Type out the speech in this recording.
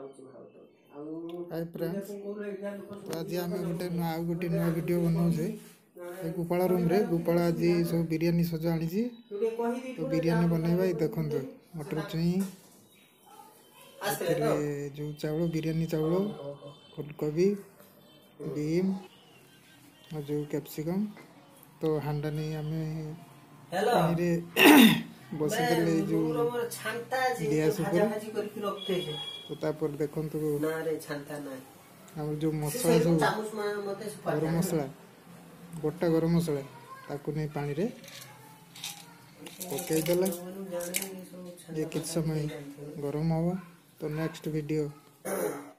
hi friends आज आम गोटे नुआ वीडियो बनाऊे गोपाल रूम रे गोपाल आज सब बिरियानी सजा आनी तो बिरियानी बनैबा देखु मटर छुई जो चावल बिरियानी चावल फुलकोबी बीम और जो कैप्सिकम तो हांडा नहीं आम पानी बसी जो गैस तो तापर देखो आम जो मसला सब गरम मसला गोटा गरम मसला ताकू नहीं पानी रे पकईदेला ये किस समय गरम हवा तो नेक्स्ट वीडियो